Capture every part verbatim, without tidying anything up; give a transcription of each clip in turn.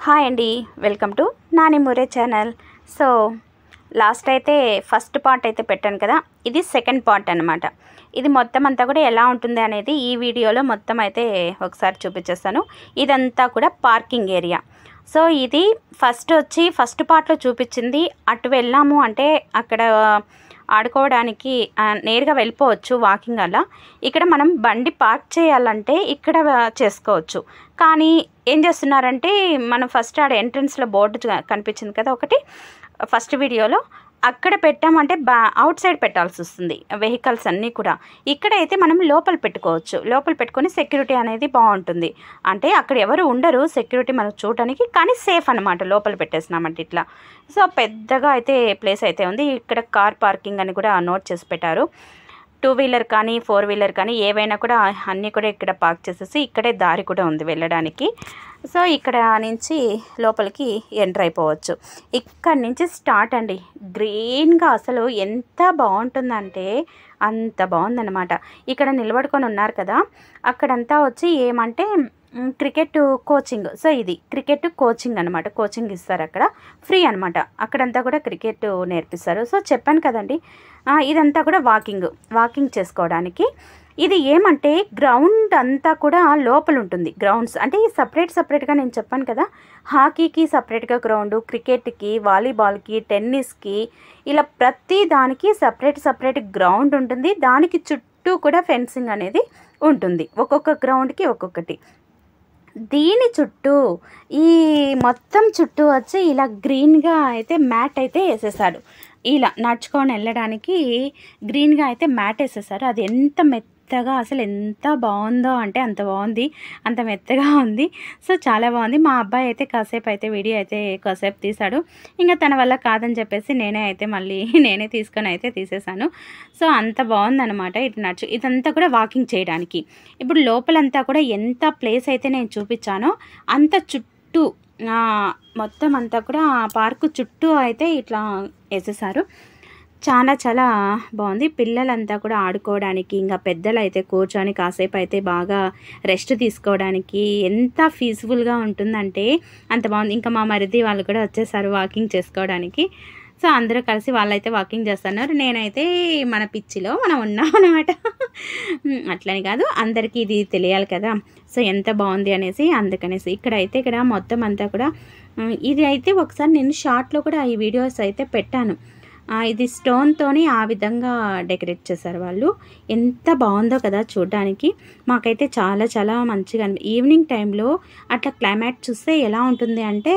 Hi అండి, welcome to Nani Mure channel. So last అయితే first part అయితే పెట్టాను కదా, ఇది సెకండ్ పార్ట్ అనమాట. ఇది మొత్తం అంతా కూడా ఎలా ఉంటుంది అనేది ఈ వీడియోలో మొత్తం అయితే ఒకసారి చూపించేస్తాను. ఇదంతా కూడా పార్కింగ్ ఏరియా. సో ఇది ఫస్ట్ వచ్చి ఫస్ట్ పార్ట్లో చూపించింది. అటు వెళ్ళాము అంటే అక్కడ ఆడుకోవడానికి నేరుగా వెళ్ళిపోవచ్చు వాకింగ్ అలా. ఇక్కడ మనం బండి పార్క్ చేయాలంటే ఇక్కడ చేసుకోవచ్చు. కానీ ఏం చేస్తున్నారంటే మనం ఫస్ట్ ఆడ ఎంట్రన్స్లో బోర్డు కనిపించింది కదా ఒకటి ఫస్ట్ వీడియోలో, అక్కడ పెట్టామంటే బా అవుట్ సైడ్ పెట్టాల్సి వస్తుంది వెహికల్స్ అన్నీ కూడా. ఇక్కడైతే మనం లోపల పెట్టుకోవచ్చు. లోపల పెట్టుకొని సెక్యూరిటీ అనేది బాగుంటుంది. అంటే అక్కడ ఎవరు ఉండరు సెక్యూరిటీ మనకు చూడటానికి, కానీ సేఫ్ అనమాట లోపల పెట్టేసినామంటే ఇట్లా. సో పెద్దగా అయితే ప్లేస్ అయితే ఉంది. ఇక్కడ కార్ పార్కింగ్ అని కూడా నోట్ చేసి పెట్టారు. టూ వీలర్ కానీ ఫోర్ వీలర్ కానీ ఏవైనా కూడా అన్నీ కూడా ఇక్కడ పార్క్ చేసేసి ఇక్కడే దారి కూడా ఉంది వెళ్ళడానికి. సో ఇక్కడ నుంచి లోపలికి ఎంటర్ అయిపోవచ్చు. ఇక్కడ నుంచి స్టార్ట్ అండి. గ్రీన్గా అసలు ఎంత బాగుంటుందంటే అంత బాగుందన్నమాట. ఇక్కడ నిలబడుకొని ఉన్నారు కదా, అక్కడంతా వచ్చి ఏమంటే క్రికెట్ కోచింగ్. సో ఇది క్రికెట్ కోచింగ్ అనమాట. కోచింగ్ ఇస్తారు అక్కడ ఫ్రీ అనమాట. అక్కడంతా కూడా క్రికెట్ నేర్పిస్తారు. సో చెప్పాను కదండి, ఇదంతా కూడా వాకింగ్ వాకింగ్ చేసుకోవడానికి. ఇది ఏమంటే గ్రౌండ్ అంతా కూడా లోపల ఉంటుంది. గ్రౌండ్స్ అంటే సపరేట్ సపరేట్గా నేను చెప్పాను కదా, హాకీకి సపరేట్గా గ్రౌండ్, క్రికెట్కి, వాలీబాల్కి, టెన్నిస్కి, ఇలా ప్రతి దానికి సపరేట్ సపరేట్ గ్రౌండ్ ఉంటుంది. దానికి చుట్టూ కూడా ఫెన్సింగ్ అనేది ఉంటుంది. ఒక్కొక్క గ్రౌండ్కి ఒక్కొక్కటి. దీని చుట్టూ ఈ మొత్తం చుట్టూ వచ్చి ఇలా గ్రీన్గా అయితే మ్యాట్ అయితే వేసేసాడు. ఇలా నడుచుకొని వెళ్ళడానికి గ్రీన్గా అయితే మ్యాట్ వేసేసారు. అది ఎంత మెత్తగా అసలు ఎంత బాగుందో అంటే అంత బాగుంది, అంత మెత్తగా ఉంది. సో చాలా బాగుంది. మా అబ్బాయి అయితే కాసేపు అయితే వీడియో అయితే కాసేపు తీశాడు. ఇంకా తన వల్ల కాదని చెప్పేసి నేనే అయితే మళ్ళీ నేనే తీసుకొని అయితే తీసేసాను. సో అంత బాగుందన్నమాట. ఇటు నడుచు ఇదంతా కూడా వాకింగ్ చేయడానికి. ఇప్పుడు లోపలంతా కూడా ఎంత ప్లేస్ అయితే నేను చూపించానో అంత చుట్టూ మొత్తం అంతా కూడా పార్కు చుట్టూ అయితే ఇట్లా వేసేసారు. చాలా చాలా బాగుంది. పిల్లలంతా కూడా ఆడుకోవడానికి, ఇంకా పెద్దలు అయితే కూర్చొని కాసేపు అయితే బాగా రెస్ట్ తీసుకోవడానికి ఎంత పీస్ఫుల్గా ఉంటుందంటే అంత బాగుంది. ఇంకా మా మరిది వాళ్ళు కూడా వచ్చేసారు వాకింగ్ చేసుకోవడానికి. సో అందరూ కలిసి వాళ్ళైతే వాకింగ్ చేస్తున్నారు. నేనైతే మన పిచ్చిలో మనం ఉన్నాం అనమాట. అట్లని కాదు, అందరికీ ఇది తెలియాలి కదా. సో ఎంత బాగుంది అనేసి అందుకనేసి ఇక్కడైతే ఇక్కడ మొత్తం అంతా కూడా ఇది అయితే ఒకసారి నేను షార్ట్లో కూడా ఈ వీడియోస్ అయితే పెట్టాను. ఇది స్టోన్తోని ఆ విధంగా డెకరేట్ చేశారు వాళ్ళు. ఎంత బాగుందో కదా చూడడానికి. మాకైతే చాలా చాలా మంచిగా ఈవినింగ్ టైంలో అట్లా క్లైమేట్ చూస్తే ఎలా ఉంటుంది అంటే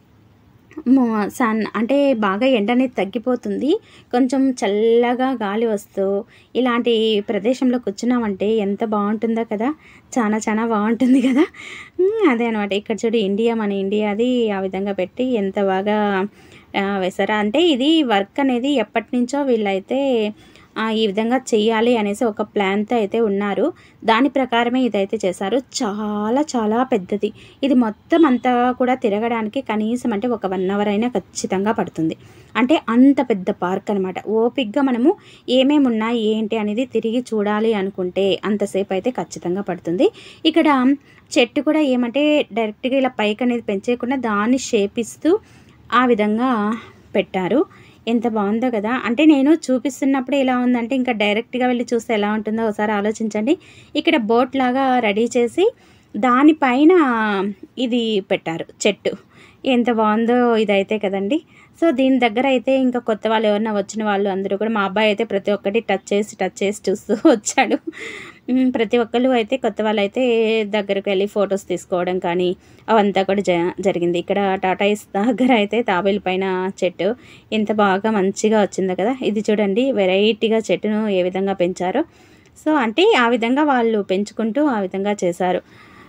సన్ అంటే బాగా ఎండ అనేది తగ్గిపోతుంది, కొంచెం చల్లగా గాలి వస్తూ ఇలాంటి ప్రదేశంలో కూర్చున్నామంటే ఎంత బాగుంటుందో కదా. చాలా చాలా బాగుంటుంది కదా. అదే అనమాట. ఇక్కడ చూడు ఇండియా, మన ఇండియాది ఆ విధంగా పెట్టి ఎంత బాగా వేసారా. అంటే ఇది వర్క్ అనేది ఎప్పటి నుంచో వీళ్ళైతే ఈ విధంగా చెయ్యాలి అనేసి ఒక ప్లాన్తో అయితే ఉన్నారు. దాని ప్రకారమే ఇదైతే చేశారు. చాలా చాలా పెద్దది. ఇది మొత్తం అంతా కూడా తిరగడానికి కనీసం అంటే ఒక వన్ అవర్ అయినా ఖచ్చితంగా పడుతుంది. అంటే అంత పెద్ద పార్క్ అనమాట. ఓపిక్గా మనము ఏమేమి ఉన్నాయి ఏంటి అనేది తిరిగి చూడాలి అనుకుంటే అంతసేపు అయితే ఖచ్చితంగా పడుతుంది. ఇక్కడ చెట్టు కూడా ఏమంటే డైరెక్ట్గా ఇలా పైకి అనేది పెంచేయకుండా దాన్ని షేప్ ఇస్తూ ఆ విధంగా పెట్టారు. ఎంత బాగుందో కదా. అంటే నేను చూపిస్తున్నప్పుడు ఎలా ఉందంటే ఇంకా డైరెక్ట్గా వెళ్ళి చూస్తే ఎలా ఉంటుందో ఒకసారి ఆలోచించండి. ఇక్కడ బోట్ లాగా రెడీ చేసి దానిపైన ఇది పెట్టారు చెట్టు. ఎంత బాగుందో ఇదైతే కదండి. సో దీని దగ్గర అయితే ఇంకా కొత్త వాళ్ళు ఎవరన్నా వచ్చిన వాళ్ళు అందరూ కూడా, మా అబ్బాయి అయితే ప్రతి ఒక్కటి టచ్ చేసి టచ్ చేసి చూస్తూ వచ్చాడు. ప్రతి ఒక్కళ్ళు అయితే కొత్త వాళ్ళు అయితే దగ్గరకు వెళ్ళి ఫొటోస్ తీసుకోవడం కానీ అవంతా కూడా జ జరిగింది. ఇక్కడ టాటాయిస్ దగ్గర అయితే తాబేలు పైన చెట్టు ఎంత బాగా మంచిగా వచ్చిందో కదా. ఇది చూడండి వెరైటీగా చెట్టును ఏ విధంగా పెంచారో. సో అంటే ఆ విధంగా వాళ్ళు పెంచుకుంటూ ఆ విధంగా చేశారు.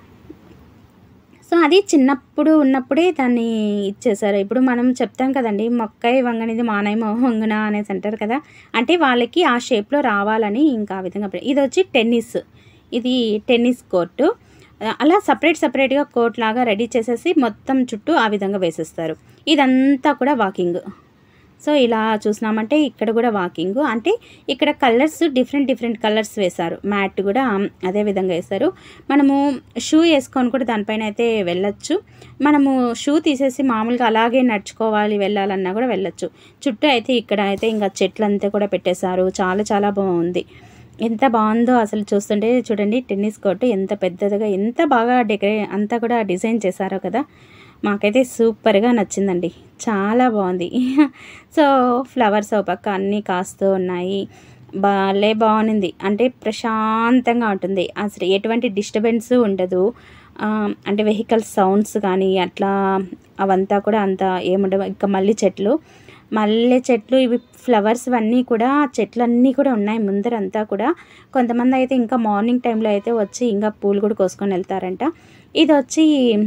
సో అది చిన్నప్పుడు ఉన్నప్పుడే దాన్ని ఇచ్చేసారు. ఇప్పుడు మనం చెప్తాం కదండి, మొక్కై వంగనిది మానైమ వంగున అనేసి అంటారు కదా. అంటే వాళ్ళకి ఆ షేప్లో రావాలని ఇంకా ఆ విధంగా. ఇది వచ్చి టెన్నిస్, ఇది టెన్నిస్ కోర్టు. అలా సపరేట్ సపరేట్గా కోర్ట్ లాగా రెడీ చేసేసి మొత్తం చుట్టూ ఆ విధంగా వేసేస్తారు. ఇదంతా కూడా వాకింగ్. సో ఇలా చూసినామంటే ఇక్కడ కూడా వాకింగ్, అంటే ఇక్కడ కలర్స్ డిఫరెంట్ డిఫరెంట్ కలర్స్ వేశారు, మ్యాట్ కూడా అదే విధంగా వేశారు. మనము షూ వేసుకొని కూడా దానిపైన అయితే వెళ్ళొచ్చు, మనము షూ తీసేసి మామూలుగా అలాగే నడుచుకోవాలి వెళ్ళాలన్నా కూడా వెళ్ళొచ్చు. చుట్టూ అయితే ఇక్కడ అయితే ఇంకా చెట్లు అంతా కూడా పెట్టేశారు, చాలా చాలా బాగుంది. ఎంత బాగుందో అసలు చూస్తుంటే. చూడండి టెన్నిస్ కోర్టు ఎంత పెద్దదిగా ఎంత బాగా డెకరే అంతా కూడా డిజైన్ చేశారో కదా, మాకైతే సూపర్గా నచ్చిందండి, చాలా బాగుంది. సో ఫ్లవర్స్ ఒక పక్క అన్నీ కాస్తూ ఉన్నాయి, భలే బాగుంది. అంటే ప్రశాంతంగా ఉంటుంది, అసలు ఎటువంటి డిస్టర్బెన్స్ ఉండదు. అంటే వెహికల్ సౌండ్స్ కానీ అట్లా అవంతా కూడా అంత ఏముండవు. ఇంకా మళ్ళీ చెట్లు మల్లె చెట్లు ఇవి ఫ్లవర్స్ అన్నీ కూడా చెట్లన్నీ కూడా ఉన్నాయి ముందరంతా కూడా. కొంతమంది అయితే ఇంకా మార్నింగ్ టైంలో అయితే వచ్చి ఇంకా పూలు కూడా కోసుకొని వెళ్తారంట. ఇది వచ్చి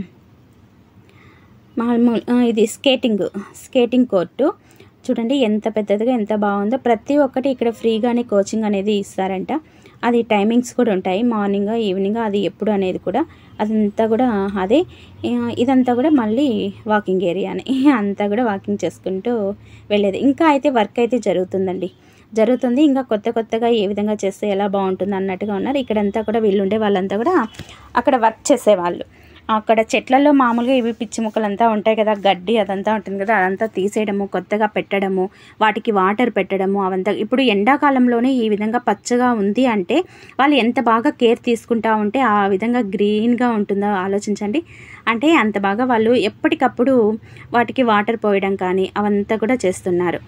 మామూలు ఇది స్కేటింగ్ స్కేటింగ్ కోర్టు చూడండి ఎంత పెద్దదిగా ఎంత బాగుందో. ప్రతి ఒక్కటి ఇక్కడ ఫ్రీగానే కోచింగ్ అనేది ఇస్తారంట. అది టైమింగ్స్ కూడా ఉంటాయి, మార్నింగ్ ఈవినింగ్, అది ఎప్పుడు అనేది కూడా అదంతా కూడా అదే. ఇదంతా కూడా మళ్ళీ వాకింగ్ ఏరియానే, అంతా కూడా వాకింగ్ చేసుకుంటూ వెళ్ళేది. ఇంకా అయితే వర్క్ అయితే జరుగుతుందండి, జరుగుతుంది. ఇంకా కొత్త కొత్తగా ఏ విధంగా చేస్తే ఎలా బాగుంటుంది అన్నట్టుగా ఉన్నారు. ఇక్కడంతా కూడా వీళ్ళుండే వాళ్ళంతా కూడా అక్కడ వర్క్ చేసేవాళ్ళు. అక్కడ చెట్లలో మామూలుగా ఇవి పిచ్చి మొక్కలంతా ఉంటాయి కదా, గడ్డి అదంతా ఉంటుంది కదా, అదంతా తీసేయడము, కొత్తగా పెట్టడము, వాటికి వాటర్ పెట్టడము అవంతా. ఇప్పుడు ఎండాకాలంలోనే ఈ విధంగా పచ్చగా ఉంది అంటే వాళ్ళు ఎంత బాగా కేర్ తీసుకుంటా ఉంటే ఆ విధంగా గ్రీన్గా ఉంటుందో ఆలోచించండి. అంటే అంత బాగా వాళ్ళు ఎప్పటికప్పుడు వాటికి వాటర్ పోయడం కానీ అవంతా కూడా చేస్తున్నారు.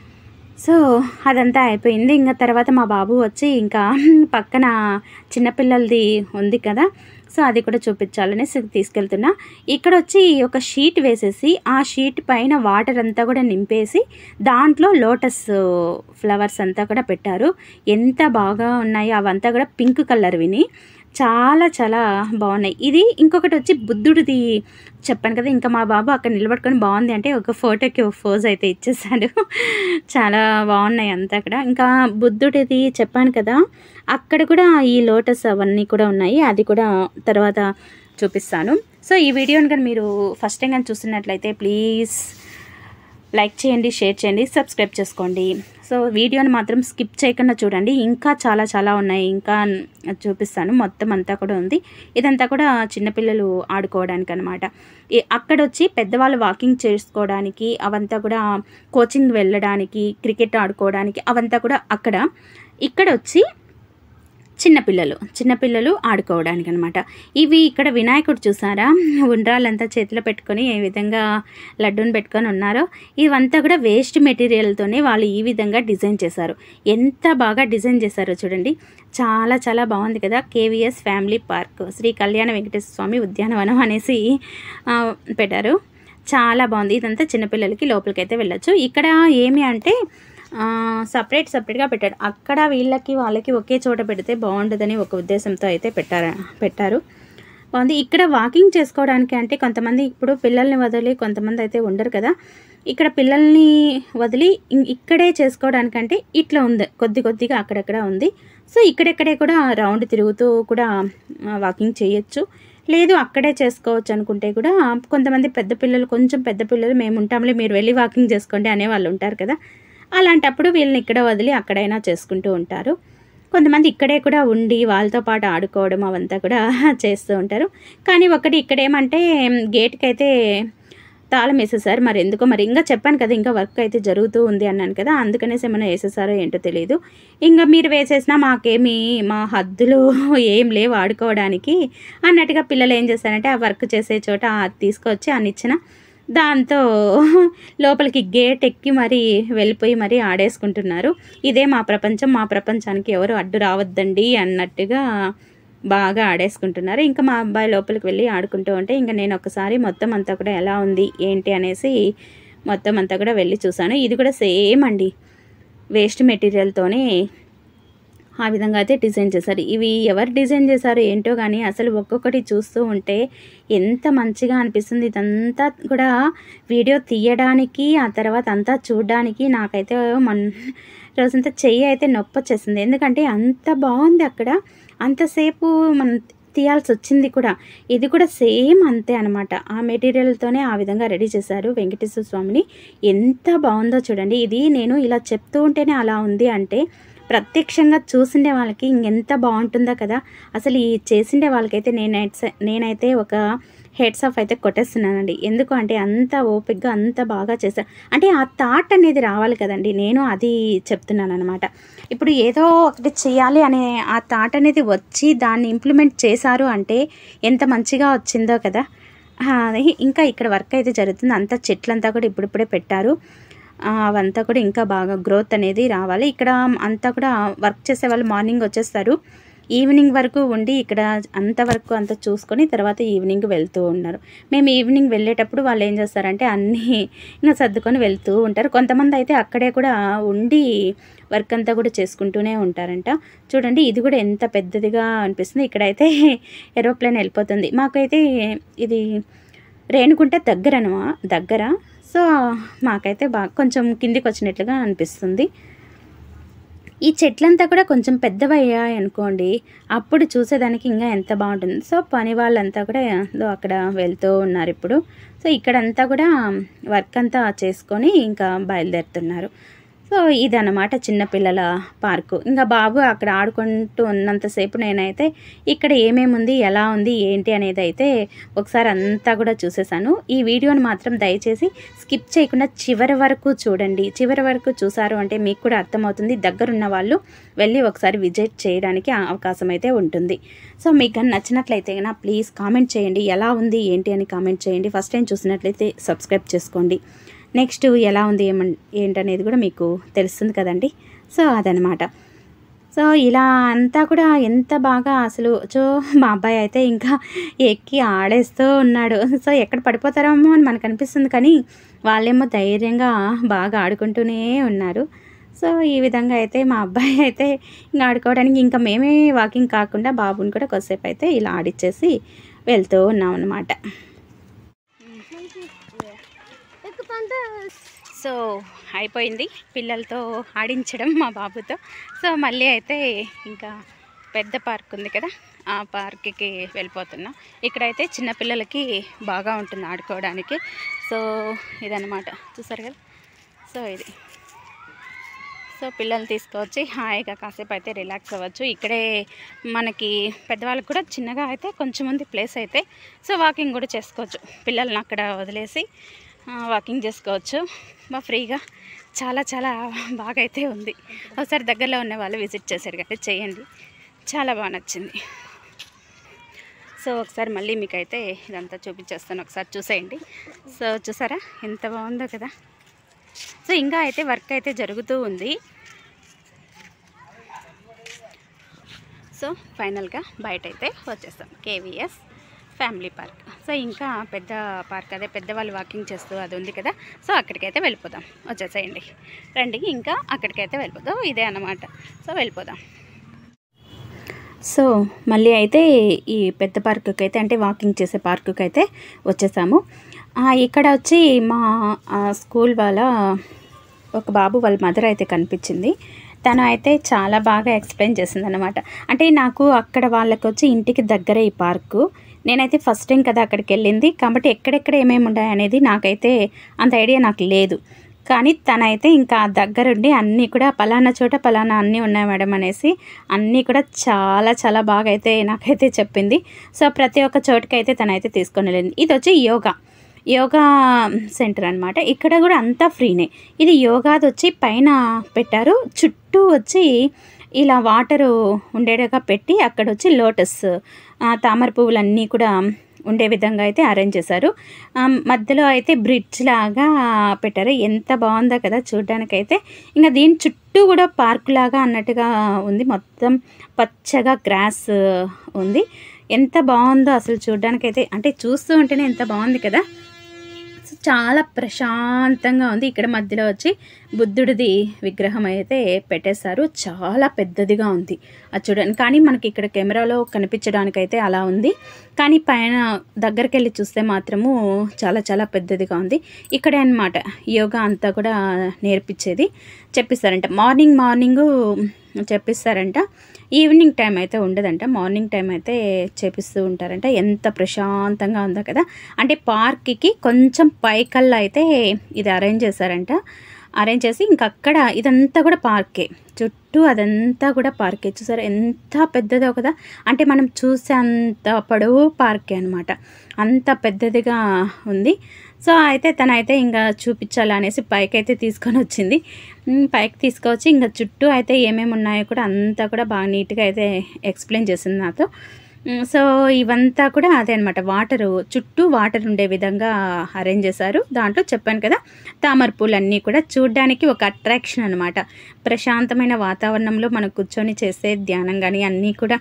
సో అదంతా అయిపోయింది. ఇంకా తర్వాత మా బాబు వచ్చి ఇంకా పక్కన చిన్నపిల్లలది ఉంది కదా, సో అది కూడా చూపించాలనేసి తీసుకెళ్తున్నా. ఇక్కడ వచ్చి ఒక షీట్ వేసేసి ఆ షీట్ పైన వాటర్ అంతా కూడా నింపేసి దాంట్లో లోటస్ ఫ్లవర్స్ అంతా కూడా పెట్టారు. ఎంత బాగా ఉన్నాయి, అవంతా కూడా పింక్ కలర్ విని చాలా చాలా బాగున్నాయి. ఇది ఇంకొకటి వచ్చి బుద్ధుడిది చెప్పాను కదా, ఇంకా మా బాబు అక్కడ నిలబడుకొని బాగుంది అంటే ఒక ఫోటోకి ఒక పోజ్ అయితే ఇచ్చేసాడు. చాలా బాగున్నాయి అంతా అక్కడ. ఇంకా బుద్ధుడిది చెప్పాను కదా, అక్కడ కూడా ఈ లోటస్ అవన్నీ కూడా ఉన్నాయి, అది కూడా తర్వాత చూపిస్తాను. సో ఈ వీడియోని కానీ మీరు ఫస్ట్ టైం కానీ చూస్తున్నట్లయితే ప్లీజ్ లైక్ చేయండి, షేర్ చేయండి, సబ్స్క్రైబ్ చేసుకోండి. సో వీడియోని మాత్రం స్కిప్ చేయకుండా చూడండి, ఇంకా చాలా చాలా ఉన్నాయి, ఇంకా చూపిస్తాను. మొత్తం అంతా కూడా ఉంది, ఇదంతా కూడా చిన్నపిల్లలు ఆడుకోవడానికి అనమాట. అక్కడ వచ్చి పెద్దవాళ్ళు వాకింగ్ చేసుకోవడానికి, అవంతా కూడా కోచింగ్ వెళ్ళడానికి, క్రికెట్ ఆడుకోవడానికి అవంతా కూడా అక్కడ. ఇక్కడ వచ్చి చిన్నపిల్లలు చిన్నపిల్లలు ఆడుకోవడానికి అనమాట. ఇవి ఇక్కడ వినాయకుడు చూసారా, ఉండ్రాలంతా చేతిలో పెట్టుకొని ఏ విధంగా లడ్డూని పెట్టుకొని ఉన్నారో, ఇవంతా కూడా వేస్ట్ మెటీరియల్తోనే వాళ్ళు ఈ విధంగా డిజైన్ చేశారు. ఎంత బాగా డిజైన్ చేశారో చూడండి, చాలా చాలా బాగుంది కదా. కేవీఎస్ ఫ్యామిలీ పార్క్ శ్రీ కళ్యాణ వెంకటేశ్వర స్వామి ఉద్యానవనం అనేసి పెట్టారు, చాలా బాగుంది. ఇదంతా చిన్నపిల్లలకి లోపలికైతే వెళ్ళొచ్చు. ఇక్కడ ఏమి అంటే సపరేట్ సపరేట్గా పెట్టాడు. అక్కడ వీళ్ళకి వాళ్ళకి ఒకే చోట పెడితే బాగుంటుందని ఒక ఉద్దేశంతో అయితే పెట్టారు పెట్టారు బాగుంది. ఇక్కడ వాకింగ్ చేసుకోవడానికి అంటే కొంతమంది ఇప్పుడు పిల్లల్ని వదిలి కొంతమంది అయితే ఉండరు కదా, ఇక్కడ పిల్లల్ని వదిలి ఇక్కడే చేసుకోవడానికంటే ఇట్లా ఉంది, కొద్ది కొద్దిగా అక్కడక్కడ ఉంది. సో ఇక్కడెక్కడే కూడా రౌండ్ తిరుగుతూ కూడా వాకింగ్ చేయొచ్చు, లేదు అక్కడే చేసుకోవచ్చు అనుకుంటే కూడా. కొంతమంది పెద్ద పిల్లలు కొంచెం పెద్ద పిల్లలు మేము ఉంటాంలే మీరు వెళ్ళి వాకింగ్ చేసుకోండి అనే వాళ్ళు ఉంటారు కదా, అలాంటప్పుడు వీళ్ళని ఇక్కడ వదిలి అక్కడైనా చేసుకుంటూ ఉంటారు. కొంతమంది ఇక్కడే కూడా ఉండి వాళ్ళతో పాటు ఆడుకోవడం అవంతా కూడా చేస్తూ ఉంటారు. కానీ ఒకటి ఇక్కడ ఏమంటే గేట్కి అయితే తాళం వేసేసారు, మరి ఎందుకో మరి. ఇంకా చెప్పాను కదా ఇంకా వర్క్ అయితే జరుగుతూ ఉంది అన్నాను కదా, అందుకనేసి ఏమైనా వేసేసారో ఏంటో తెలియదు. ఇంకా మీరు వేసేసినా మాకేమీ మా హద్దులు ఏం లేవు ఆడుకోవడానికి అన్నట్టుగా పిల్లలు ఏం చేస్తారంటే ఆ వర్క్ చేసే చోట తీసుకొచ్చి అని ఇచ్చిన దాంతో లోపలికి గేట్ ఎక్కి మరీ వెళ్ళిపోయి మరీ ఆడేసుకుంటున్నారు. ఇదే మా ప్రపంచం, మా ప్రపంచానికి ఎవరు అడ్డు రావద్దండి అన్నట్టుగా బాగా ఆడేసుకుంటున్నారు. ఇంకా మా అబ్బాయి లోపలికి వెళ్ళి ఆడుకుంటూ ఉంటే ఇంకా నేను ఒకసారి మొత్తం అంతా కూడా ఎలా ఉంది ఏంటి అనేసి మొత్తం అంతా కూడా వెళ్ళి చూసాను. ఇది కూడా సేమ్ అండి, వేస్ట్ మెటీరియల్తోనే ఆ విధంగా అయితే డిజైన్ చేశారు. ఇవి ఎవరు డిజైన్ చేశారు ఏంటో కానీ అసలు ఒక్కొక్కటి చూస్తూ ఉంటే ఎంత మంచిగా అనిపిస్తుంది. ఇదంతా కూడా వీడియో తీయడానికి ఆ తర్వాత అంతా చూడడానికి నాకైతే మన రోజంతా చెయ్యి అయితే నొప్పి వచ్చేసింది. ఎందుకంటే అంత బాగుంది అక్కడ, అంతసేపు మనం తీయాల్సి వచ్చింది కూడా. ఇది కూడా సేమ్ అంతే అనమాట. ఆ మెటీరియల్తోనే ఆ విధంగా రెడీ చేశారు వెంకటేశ్వర స్వామిని. ఎంత బాగుందో చూడండి. ఇది నేను ఇలా చెప్తూ ఉంటేనే అలా ఉంది అంటే ప్రత్యక్షంగా చూసిండే వాళ్ళకి ఇంకెంత బాగుంటుందో కదా. అసలు ఈ చేసిండే వాళ్ళకైతే నేనైతే నేనైతే ఒక హెడ్స్ ఆఫ్ అయితే కొట్టేస్తున్నానండి. ఎందుకు అంటే అంత ఓపిక్గా అంత బాగా చేశారు. అంటే ఆ థాట్ అనేది రావాలి కదండి. నేను అది చెప్తున్నాను అనమాట. ఇప్పుడు ఏదో ఒకటి చేయాలి అనే ఆ థాట్ అనేది వచ్చి దాన్ని ఇంప్లిమెంట్ చేశారు అంటే ఎంత మంచిగా వచ్చిందో కదా. ఇంకా ఇక్కడ వర్క్ అయితే జరుగుతుంది. అంతా చెట్లంతా కూడా ఇప్పుడిప్పుడే పెట్టారు. అవంతా కూడా ఇంకా బాగా గ్రోత్ అనేది రావాలి. ఇక్కడ అంతా కూడా వర్క్ చేసే వాళ్ళు మార్నింగ్ వచ్చేస్తారు, ఈవినింగ్ వరకు ఉండి ఇక్కడ అంతవరకు అంతా చూసుకొని తర్వాత ఈవినింగ్ వెళ్తూ ఉన్నారు. మేము ఈవినింగ్ వెళ్ళేటప్పుడు వాళ్ళు ఏం చేస్తారంటే అన్నీ ఇంకా సర్దుకొని వెళ్తూ ఉంటారు. కొంతమంది అయితే అక్కడే కూడా ఉండి వర్క్ అంతా కూడా చేసుకుంటూనే ఉంటారంట. చూడండి ఇది కూడా ఎంత పెద్దదిగా అనిపిస్తుంది. ఇక్కడైతే ఏరోప్లేన్ వెళ్ళిపోతుంది. మాకైతే ఇది రేణుగుంట దగ్గరనమా దగ్గర సో మాకైతే బాగా కొంచెం కిందికి వచ్చినట్లుగా అనిపిస్తుంది. ఈ చెట్లంతా కూడా కొంచెం పెద్దవయ్యాయి అనుకోండి, అప్పుడు చూసేదానికి ఇంకా ఎంత బాగుంటుంది. సో పని వాళ్ళంతా కూడా అక్కడ వెళ్తూ ఉన్నారు ఇప్పుడు. సో ఇక్కడంతా కూడా వర్క్ అంతా చేసుకొని ఇంకా బయలుదేరుతున్నారు. సో ఇదన్నమాట చిన్నపిల్లల పార్కు. ఇంకా బాబు అక్కడ ఆడుకుంటూ ఉన్నంతసేపు నేనైతే ఇక్కడ ఏమేమి ఉంది, ఎలా ఉంది, ఏంటి అనేది అయితే ఒకసారి అంతా కూడా చూసేసాను. ఈ వీడియోని మాత్రం దయచేసి స్కిప్ చేయకుండా చివరి వరకు చూడండి. చివరి వరకు చూసారు అంటే మీకు కూడా అర్థమవుతుంది. దగ్గరున్న వాళ్ళు వెళ్ళి ఒకసారి విజిట్ చేయడానికి అవకాశం అయితే ఉంటుంది. సో మీకు కానీ నచ్చినట్లయితే కన్నా ప్లీజ్ కామెంట్ చేయండి. ఎలా ఉంది ఏంటి అని కామెంట్ చేయండి. ఫస్ట్ టైం చూసినట్లయితే సబ్స్క్రైబ్ చేసుకోండి. నెక్స్ట్ ఎలా ఉంది ఏమ ఏంటనేది కూడా మీకు తెలుస్తుంది కదండి. సో అదనమాట. సో ఇలా అంతా కూడా ఎంత బాగా అసలు సో మా అబ్బాయి అయితే ఇంకా ఎక్కి ఆడేస్తూ ఉన్నాడు. సో ఎక్కడ పడిపోతారేమో అని మనకు అనిపిస్తుంది, కానీ వాళ్ళేమో ధైర్యంగా బాగా ఆడుకుంటూనే ఉన్నారు. సో ఈ విధంగా అయితే మా అబ్బాయి అయితే ఇంకా ఆడుకోవడానికి ఇంకా మేమే వాకింగ్ కాకుండా బాబుని కూడా కొద్దిసేపు అయితే ఇలా ఆడిచ్చేసి వెళ్తూ ఉన్నాం అన్నమాట. సో అయిపోయింది పిల్లలతో ఆడించడం మా బాబుతో. సో మళ్ళీ అయితే ఇంకా పెద్ద పార్క్ ఉంది కదా, ఆ పార్క్కి వెళ్ళిపోతున్నాం. ఇక్కడైతే చిన్నపిల్లలకి బాగా ఉంటుంది ఆడుకోవడానికి. సో ఇదన్నమాట, చూసారు కదా. సో ఇది సో పిల్లల్ని తీసుకొచ్చి హాయిగా కాసేపు అయితే రిలాక్స్ అవ్వచ్చు. ఇక్కడే మనకి పెద్దవాళ్ళకి కూడా చిన్నగా అయితే కొంచెం ఉంది ప్లేస్ అయితే. సో వాకింగ్ కూడా చేసుకోవచ్చు. పిల్లల్ని అక్కడ వదిలేసి వాకింగ్ చేసుకోవచ్చు బాగా ఫ్రీగా. చాలా చాలా బాగా అయితే ఉంది. ఒకసారి దగ్గరలో ఉన్న వాళ్ళు విజిట్ చేశారు కాబట్టి చేయండి, చాలా బాగా నచ్చింది. సో ఒకసారి మళ్ళీ మీకైతే ఇదంతా చూపించేస్తాను, ఒకసారి చూసేయండి. సో చూసారా ఎంత బాగుందో కదా. సో ఇంకా అయితే వర్క్ అయితే జరుగుతూ ఉంది. సో ఫైనల్గా బయట అయితే వచ్చేస్తాం, కేవీఎస్ ఫ్యామిలీ పార్క్. సో ఇంకా పెద్ద పార్క్, అదే పెద్దవాళ్ళు వాకింగ్ చేస్తూ అది ఉంది కదా. సో అక్కడికైతే వెళ్ళిపోదాం, వచ్చేసేయండి రండి. ఇంకా అక్కడికైతే వెళ్ళిపోదాం, ఇదే అన్నమాట. సో వెళ్ళిపోదాం. సో మళ్ళీ అయితే ఈ పెద్ద పార్కుకి అయితే అంటే వాకింగ్ చేసే పార్కుకి అయితే వచ్చేసాము. ఇక్కడ వచ్చి మా స్కూల్ వాళ్ళ ఒక బాబు వాళ్ళ మదర్ అయితే కనిపించింది. తను అయితే చాలా బాగా ఎక్స్ప్లెయిన్ చేసింది అనమాట. అంటే నాకు అక్కడ వాళ్ళకి వచ్చి ఇంటికి దగ్గరే ఈ పార్కు. నేనైతే ఫస్ట్ టైం కదా అక్కడికి వెళ్ళింది, కాబట్టి ఎక్కడెక్కడ ఏమేమి ఉన్నాయి అనేది నాకైతే అంత ఐడియా నాకు లేదు. కానీ తనైతే ఇంకా దగ్గరుండి అన్నీ కూడా పలానా చోట పలానా అన్నీ ఉన్నాయి మేడం అనేసి అన్నీ కూడా చాలా చాలా బాగా అయితే నాకైతే చెప్పింది. సో ప్రతి ఒక్క చోటుకైతే తనైతే తీసుకొని వెళ్ళింది. ఇది వచ్చి యోగా యోగా సెంటర్ అనమాట. ఇక్కడ కూడా అంతా ఫ్రీనే. ఇది యోగాది వచ్చి పైన పెట్టారు, చుట్టూ వచ్చి ఇలా వాటరు ఉండేటగా పెట్టి అక్కడ వచ్చి లోటస్ తామర పువ్వులన్నీ కూడా ఉండే విధంగా అయితే అరేంజ్ చేశారు. మధ్యలో అయితే బ్రిడ్జ్ లాగా పెట్టారు. ఎంత బాగుందో కదా చూడడానికైతే. ఇంకా దీని చుట్టూ కూడా పార్కు లాగా అన్నట్టుగా ఉంది, మొత్తం పచ్చగా గ్రాస్ ఉంది. ఎంత బాగుందో అసలు చూడడానికైతే, అంటే చూస్తూ ఉంటేనే ఎంత బాగుంది కదా. చాలా ప్రశాంతంగా ఉంది. ఇక్కడ మధ్యలో వచ్చి బుద్ధుడిది విగ్రహం అయితే పెట్టేశారు. చాలా పెద్దదిగా ఉంది అది చూడండి. కానీ మనకి ఇక్కడ కెమెరాలో కనిపించడానికైతే అలా ఉంది, కానీ పైన దగ్గరికి వెళ్ళి చూస్తే మాత్రము చాలా చాలా పెద్దదిగా ఉంది. ఇక్కడే అన్నమాట యోగా అంతా కూడా నేర్పించేది, చెప్పిస్తారంట. మార్నింగ్ మార్నింగు చెప్పిస్తారంట, ఈవినింగ్ టైం అయితే ఉండదంట, మార్నింగ్ టైం అయితే చేపిస్తూ ఉంటారంట. ఎంత ప్రశాంతంగా ఉందో కదా. అంటే పార్క్కి కొంచెం పైకల్లా అయితే ఇది అరేంజ్ చేశారంట. అరేంజ్ చేసి ఇంకక్కడ ఇదంతా కూడా పార్కే, చుట్టూ అదంతా కూడా పార్కే. చూసారా ఎంత పెద్దదో కదా. అంటే మనం చూసే అంత పొడవు పార్కే అనమాట, అంత పెద్దదిగా ఉంది. సో అయితే తనైతే ఇంకా చూపించాలి అనేసి పైకి అయితే తీసుకొని వచ్చింది. పైకి తీసుకొచ్చి ఇంకా చుట్టూ అయితే ఏమేమి ఉన్నాయో కూడా అంతా కూడా బాగా నీట్గా అయితే ఎక్స్ప్లెయిన్ చేసింది నాతో. సో ఇవంతా కూడా అదే అనమాట, వాటరు చుట్టూ వాటర్ ఉండే విధంగా అరేంజ్ చేశారు. దాంట్లో చెప్పాను కదా తామర పూలు అన్నీ కూడా చూడ్డానికి ఒక అట్రాక్షన్ అనమాట. ప్రశాంతమైన వాతావరణంలో మనం కూర్చొని చేసే ధ్యానం కానీ అన్నీ కూడా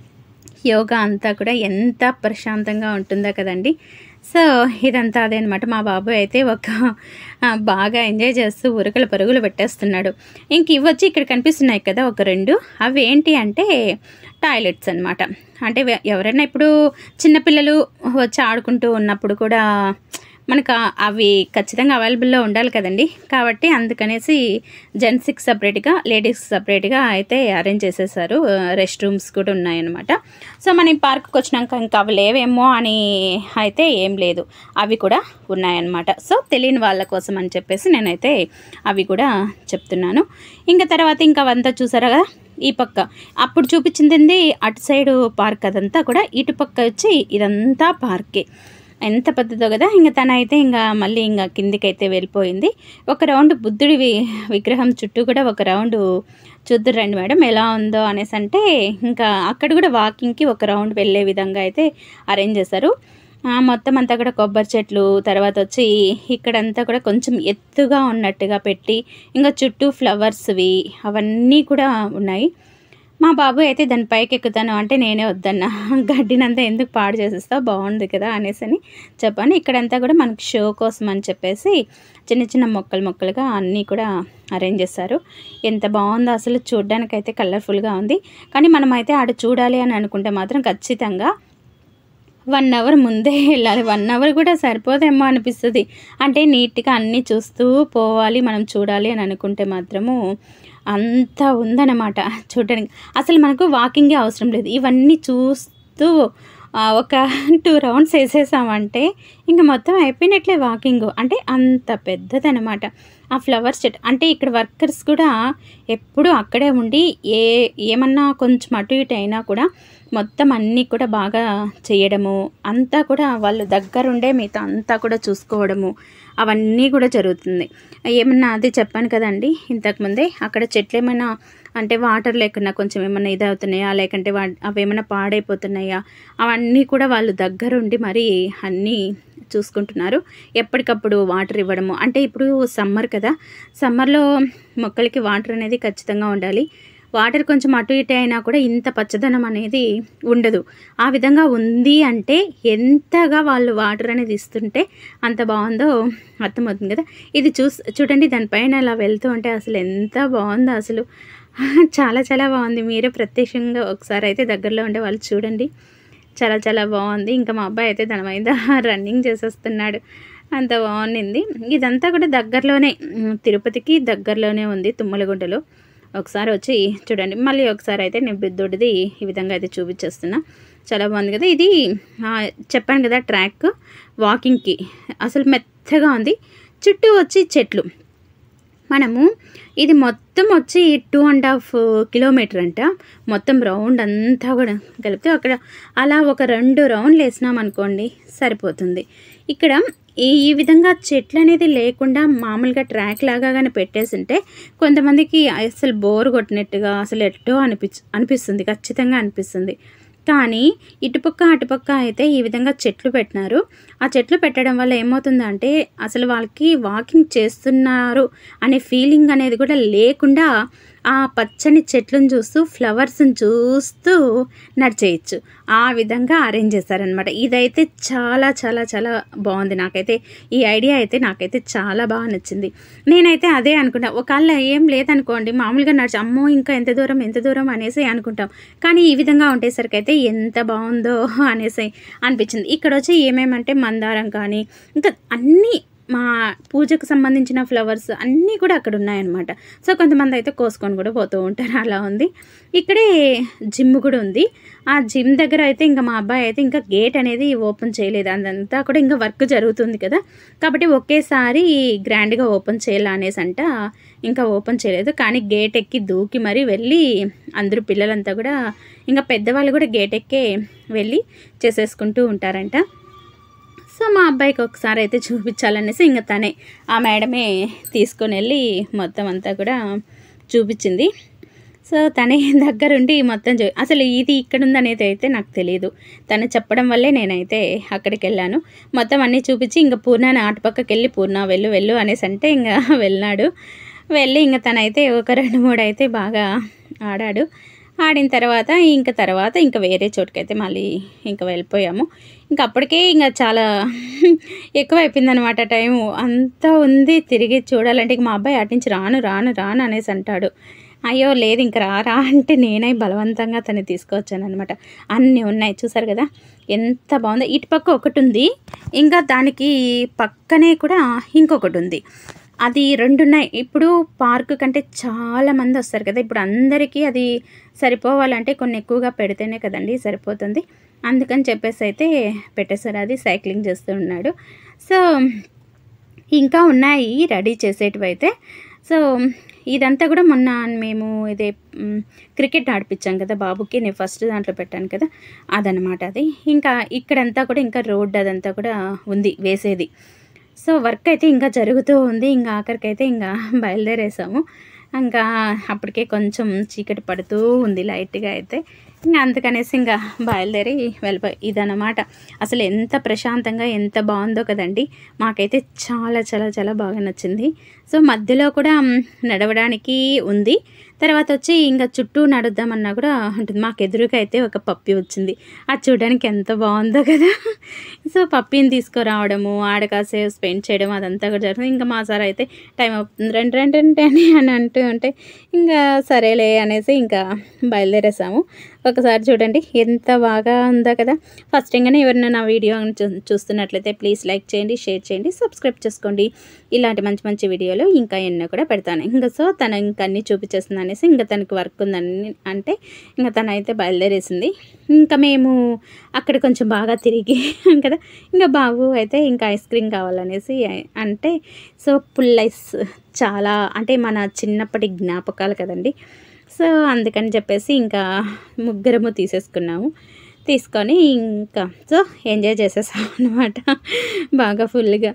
యోగా అంతా కూడా ఎంత ప్రశాంతంగా ఉంటుందో కదండి. సో ఇదంతా అదే అనమాట. మా బాబు అయితే ఒక బాగా ఎంజాయ్ చేస్తూ ఉరకలు పరుగులు పెట్టేస్తున్నాడు. ఇంక ఇవి వచ్చి ఇక్కడ కనిపిస్తున్నాయి కదా ఒక రెండు, అవి ఏంటి అంటే టాయిలెట్స్ అనమాట. అంటే ఎవరైనా ఇప్పుడు చిన్నపిల్లలు వచ్చి ఆడుకుంటూ ఉన్నప్పుడు కూడా మనకు అవి ఖచ్చితంగా అవైలబుల్లో ఉండాలి కదండి. కాబట్టి అందుకనేసి జెంట్స్కి సపరేట్గా లేడీస్కి సపరేట్గా అయితే అరేంజ్ చేసేసారు. రెస్ట్ రూమ్స్ కూడా ఉన్నాయన్నమాట. సో మనం పార్క్కి వచ్చినాక ఇంకా అవి లేవేమో అని అయితే ఏం లేదు, అవి కూడా ఉన్నాయన్నమాట. సో తెలియని వాళ్ళ కోసం అని చెప్పేసి నేనైతే అవి కూడా చెప్తున్నాను. ఇంకా తర్వాత ఇంకా అవంతా చూసారా కదా, ఈ పక్క అప్పుడు చూపించింది అటు సైడు పార్క్, అదంతా కూడా ఇటు పక్క వచ్చి ఇదంతా పార్కే. ఎంత పెద్దదో కదా. ఇంకా తనైతే ఇంకా మళ్ళీ ఇంకా కిందికైతే వెళ్ళిపోయింది. ఒక రౌండ్ బుద్ధుడి విగ్రహం చుట్టూ కూడా ఒక రౌండ్ చూద్దురు రండి మేడం ఎలా ఉందో అనేసి అంటే ఇంకా అక్కడ కూడా వాకింగ్కి ఒక రౌండ్ వెళ్ళే విధంగా అయితే అరేంజ్ చేశారు. మొత్తం అంతా కూడా కొబ్బరి చెట్లు, తర్వాత వచ్చి ఇక్కడంతా కూడా కొంచెం ఎత్తుగా ఉన్నట్టుగా పెట్టి ఇంకా చుట్టూ ఫ్లవర్స్వి అవన్నీ కూడా ఉన్నాయి. మా బాబు అయితే దాని పైకి ఎక్కుతాను అంటే నేనే వద్దన్నా, గడ్డినంతా ఎందుకు పాడు చేసేస్తావు, బాగుంది కదా అనేసి అని చెప్పాను. ఇక్కడంతా కూడా మనకు షో కోసం అని చెప్పేసి చిన్న చిన్న మొక్కలు మొక్కలుగా అన్నీ కూడా అరేంజ్ చేశారు. ఎంత బాగుందో అసలు, చూడ్డానికైతే కలర్ఫుల్గా ఉంది. కానీ మనమైతే ఆడ చూడాలి అని అనుకుంటే మాత్రం ఖచ్చితంగా వన్ అవర్ ముందే వెళ్ళాలి. వన్ అవర్ కూడా సరిపోదేమో అనిపిస్తుంది. అంటే నీట్గా అన్నీ చూస్తూ పోవాలి మనం చూడాలి అని అనుకుంటే మాత్రము అంత ఉందన్నమాట చూడడానికి. అసలు మనకు వాకింగే అవసరం లేదు, ఇవన్నీ చూస్తూ ఒక టూ రౌండ్స్ వేసేసామంటే ఇంకా మొత్తం అయిపోయినట్లే వాకింగ్. అంటే అంత పెద్దదనమాట ఆ ఫ్లవర్స్ చెట్టు. అంటే ఇక్కడ వర్కర్స్ కూడా ఎప్పుడూ అక్కడే ఉండి ఏ ఏమన్నా కొంచెం అటు ఇటు అయినా కూడా మొత్తం అన్నీ కూడా బాగా చేయడము, అంతా కూడా వాళ్ళు దగ్గరుండే మీతో అంతా కూడా చూసుకోవడము అవన్నీ కూడా జరుగుతుంది. ఏమన్నా అది చెప్పాను కదండి ఇంతకుముందే, అక్కడ చెట్లు ఏమైనా అంటే వాటర్ లేకుండా కొంచెం ఏమైనా ఇది అవుతున్నాయా, లేకంటే వా అవి ఏమైనా పాడైపోతున్నాయా, అవన్నీ కూడా వాళ్ళు దగ్గరుండి మరి అన్నీ చూసుకుంటున్నారు. ఎప్పటికప్పుడు వాటర్ ఇవ్వడము. అంటే ఇప్పుడు సమ్మర్ కదా, సమ్మర్లో మొక్కలకి వాటర్ అనేది ఖచ్చితంగా ఉండాలి. వాటర్ కొంచెం అటు ఇటు అయినా కూడా ఇంత పచ్చదనం అనేది ఉండదు. ఆ విధంగా ఉంది అంటే ఎంతగా వాళ్ళు వాటర్ అనేది ఇస్తుంటే అంత బాగుందో అర్థమవుతుంది కదా. ఇది చూస్ చూడండి దానిపైన అలా వెళ్తూ ఉంటే అసలు ఎంత బాగుందో అసలు, చాలా చాలా బాగుంది. మీరే ప్రత్యక్షంగా ఒకసారి అయితే దగ్గరలో ఉండే వాళ్ళు చూడండి, చాలా చాలా బాగుంది. ఇంకా మా అబ్బాయి అయితే దాని మీద రన్నింగ్ చేసేస్తున్నాడు, అంత బాగుంది. ఇదంతా కూడా దగ్గరలోనే, తిరుపతికి దగ్గరలోనే ఉంది తుమ్మలగుంటలో. ఒకసారి వచ్చి చూడండి. మళ్ళీ ఒకసారి అయితే నేను బుద్ధుడిది ఈ విధంగా అయితే చూపించేస్తున్నా, చాలా బాగుంది కదా. ఇది చెప్పాను కదా ట్రాక్ వాకింగ్కి, అసలు మెత్తగా ఉంది. చుట్టూ వచ్చి చెట్లు. మనము ఇది మొత్తం వచ్చి టూ అండ్ హాఫ్ కిలోమీటర్ అంట, మొత్తం రౌండ్ అంతా కూడా కలిపితే అక్కడ అలా ఒక రెండు రౌండ్లు వేసినామనుకోండి సరిపోతుంది. ఇక్కడ ఈ ఈ విధంగా చెట్లు అనేది లేకుండా మామూలుగా ట్రాక్ లాగా కానీ పెట్టేసింటే కొంతమందికి అసలు బోర్ కొట్టినట్టుగా అసలు ఎట్టో అనిపించ అనిపిస్తుంది ఖచ్చితంగా అనిపిస్తుంది. కానీ ఇటుపక్క అటుపక్క అయితే ఈ విధంగా చెట్లు పెట్టినారు. ఆ చెట్లు పెట్టడం వల్ల ఏమవుతుందంటే అసలు వాళ్ళకి వాకింగ్ చేస్తున్నారు అనే ఫీలింగ్ అనేది కూడా లేకుండా ఆ పచ్చని చెట్లను చూస్తూ ఫ్లవర్స్ని చూస్తూ నడిచేయచ్చు. ఆ విధంగా అరేంజ్ చేశారనమాట. ఇదైతే చాలా చాలా చాలా బాగుంది. నాకైతే ఈ ఐడియా అయితే నాకైతే చాలా బాగా నచ్చింది. నేనైతే అదే అనుకుంటా. ఒకవేళ ఏం లేదనుకోండి, మామూలుగా నడిచి అమ్మో ఇంకా ఎంత దూరం ఎంత దూరం అనేసి అనుకుంటాం. కానీ ఈ విధంగా ఉండేసరికి అయితే ఎంత బాగుందో అనేసి అనిపించింది. ఇక్కడ వచ్చి ఏమేమంటే మందారం కానీ ఇంకా అన్నీ మా పూజకు సంబంధించిన ఫ్లవర్స్ అన్నీ కూడా అక్కడ ఉన్నాయన్నమాట. సో కొంతమంది అయితే కోసుకొని కూడా పోతూ ఉంటారు. అలా ఉంది. ఇక్కడే జిమ్ కూడా ఉంది. ఆ జిమ్ దగ్గర అయితే ఇంకా మా అబ్బాయి అయితే ఇంకా గేట్ అనేది ఓపెన్ చేయలేదు. అదంతా కూడా ఇంకా వర్క్ జరుగుతుంది కదా, కాబట్టి ఒకేసారి గ్రాండ్గా ఓపెన్ చేయాలనేసి అంట ఇంకా ఓపెన్ చేయలేదు. కానీ గేట్ ఎక్కి దూకి మరీ వెళ్ళి అందరూ పిల్లలంతా కూడా ఇంకా పెద్దవాళ్ళు కూడా గేట్ ఎక్కే వెళ్ళి చేసేసుకుంటూ ఉంటారంట. సో మా అబ్బాయికి ఒకసారి అయితే చూపించాలనేసి ఇంకా తనే ఆ మేడమే తీసుకొని వెళ్ళి మొత్తం అంతా కూడా చూపించింది. సో తనే దగ్గరుండి మొత్తం చూ అసలు ఇది ఇక్కడ ఉందనేది అయితే నాకు తెలియదు. తను చెప్పడం వల్లే నేనైతే అక్కడికి వెళ్ళాను. మొత్తం అన్నీ చూపించి ఇంకా పూర్ణ అటుపక్కకి వెళ్ళి పూర్ణ వెళ్ళు వెళ్ళు అనేసి అంటే ఇంకా వెళ్ళినాడు. వెళ్ళి ఇంకా తనైతే ఒక రెండు మూడు అయితే బాగా ఆడాడు. ఆడిన తర్వాత ఇంకా తర్వాత ఇంకా వేరే చోటుకైతే మళ్ళీ ఇంకా వెళ్ళిపోయాము. ఇంకా అప్పటికే ఇంకా చాలా ఎక్కువ అయిపోయిందనమాట టైము. అంతా ఉంది తిరిగి చూడాలంటే ఇంక మా అబ్బాయి అటు నుంచి రాను రాను రాను అనేసి అంటాడు. అయ్యో లేదు ఇంక రా రా అంటే నేనే బలవంతంగా తను తీసుకొచ్చాను అనమాట. అన్నీ ఉన్నాయి చూసారు కదా ఎంత బాగుందో. ఇటు పక్క ఒకటి ఉంది, ఇంకా దానికి పక్కనే కూడా ఇంకొకటి ఉంది. అది రెండు ఉన్నాయి. ఇప్పుడు పార్కు కంటే చాలామంది వస్తారు కదా, ఇప్పుడు అందరికీ అది సరిపోవాలంటే కొన్ని ఎక్కువగా పెడితేనే కదండి సరిపోతుంది. అందుకని చెప్పేసి అయితే పెట్టేశారు. అది సైక్లింగ్ చేస్తూ ఉన్నాడు. సో ఇంకా ఉన్నాయి రెడీ చేసేటివి అయితే. సో ఇదంతా కూడా మొన్న మేము ఇదే క్రికెట్ ఆడిపించాం కదా బాబుకి, నేను ఫస్ట్ దాంట్లో పెట్టాను కదా అదనమాట అది. ఇంకా ఇక్కడంతా కూడా ఇంకా రోడ్ అదంతా కూడా ఉంది వేసేది. సో వర్క్ అయితే ఇంకా జరుగుతూ ఉంది. ఇంకా ఆఖరికైతే ఇంకా బయలుదేరేసాము. ఇంకా అప్పటికే కొంచెం చీకటి పడుతూ ఉంది లైట్గా అయితే. ఇంకా అందుకనేసి ఇంకా బయలుదేరి వెళ్ళిపోయి ఇదన్నమాట. అసలు ఎంత ప్రశాంతంగా ఎంత బాగుందో కదండి. మాకైతే చాలా చాలా చాలా బాగా నచ్చింది. సో మధ్యలో కూడా నడవడానికి ఉంది. తర్వాత వచ్చి ఇంకా చుట్టూ నడుద్దామన్నా కూడా ఉంటుంది. మాకు ఎదురుగా అయితే ఒక పప్పి వచ్చింది. అది చూడడానికి ఎంత బాగుందో కదా. సో పప్పిని తీసుకురావడము, ఆడ కాసేపు స్పెండ్ చేయడం అదంతా కూడా జరుగుతుంది. ఇంకా మా సార్ అయితే టైం అవుతుంది రెండు రెండు రెండు అని అని అంటూ ఉంటే ఇంకా సరేలే అనేసి ఇంకా బయలుదేరేసాము. ఒకసారి చూడండి ఎంత బాగా ఉందో కదా. ఫస్ట్ టైంగానే ఎవరైనా నా వీడియో చూ చూస్తున్నట్లయితే ప్లీజ్ లైక్ చేయండి, షేర్ చేయండి, సబ్స్క్రైబ్ చేసుకోండి. ఇలాంటి మంచి మంచి వీడియోలు ఇంకా ఎన్నో కూడా పెడతాను. ఇంకా సో తను ఇంకా అన్నీ చూపించేస్తుంది అనేసి ఇంకా తనకి వర్క్ ఉందని అంటే ఇంకా తనైతే బయలుదేరేసింది. ఇంకా మేము అక్కడ కొంచెం బాగా తిరిగి కదా, ఇంకా బాబు అయితే ఇంకా ఐస్ క్రీమ్ కావాలనేసి అంటే సో పుల్ ఐస్ చాలా అంటే మన చిన్నప్పటి జ్ఞాపకాలు కదండి. సో అందుకని చెప్పేసి ఇంకా ముగ్గురము తీసేసుకున్నాము. తీసుకొని ఇంకా సో ఎంజాయ్ చేసేసాం అనమాట బాగా ఫుల్గా.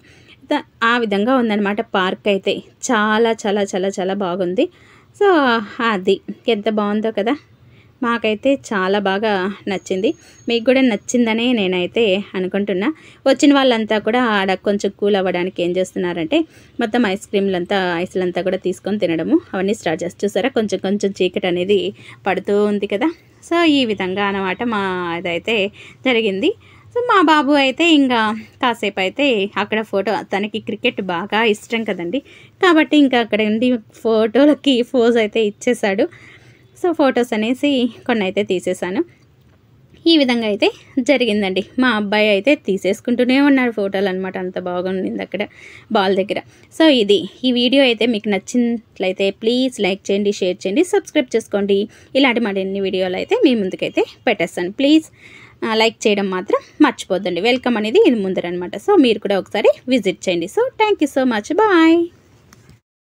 ఆ విధంగా ఉందన్నమాట పార్క్ అయితే. చాలా చాలా చాలా చాలా బాగుంది. సో అది ఎంత బాగుందో కదా. మాకైతే చాలా బాగా నచ్చింది. మీకు కూడా నచ్చిందనే నేనైతే అనుకుంటున్నా. వచ్చిన వాళ్ళంతా కూడా ఆడ కొంచెం కూల్ అవ్వడానికి ఏం చేస్తున్నారంటే మొత్తం ఐస్ క్రీమ్లంతా ఐస్లంతా కూడా తీసుకొని తినడము అవన్నీ స్టార్ట్ చేసి చూసారా. కొంచెం కొంచెం చీకటి అనేది పడుతూ ఉంది కదా. సో ఈ విధంగా అన్నమాట మా ఇదైతే జరిగింది. సో మా బాబు అయితే ఇంకా కాసేపు అయితే అక్కడ ఫోటో, తనకి క్రికెట్ బాగా ఇష్టం కదండి, కాబట్టి ఇంకా అక్కడ ఉండి ఫోటోలకి పోజ్ అయితే ఇచ్చేసాడు. సో ఫొటోస్ అనేసి కొన్ని అయితే తీసేసాను. ఈ విధంగా అయితే జరిగిందండి. మా అబ్బాయి అయితే తీసేసుకుంటూనే ఉన్నాడు ఫోటోలు అనమాట. అంత బాగుండింది అక్కడ బాల్ దగ్గర. సో ఇది ఈ వీడియో అయితే మీకు నచ్చినట్లయితే ప్లీజ్ లైక్ చేయండి, షేర్ చేయండి, సబ్స్క్రైబ్ చేసుకోండి. ఇలాంటి మరిన్ని వీడియోలు అయితే మీ ముందుకైతే పెట్టేస్తాను. ప్లీజ్ లైక్ చేయడం మాత్రం మర్చిపోద్దండి. వెల్కమ్ అనేది ఇది ముందరనమాట. సో మీరు కూడా ఒకసారి విజిట్ చేయండి. So thank you so much. Bye.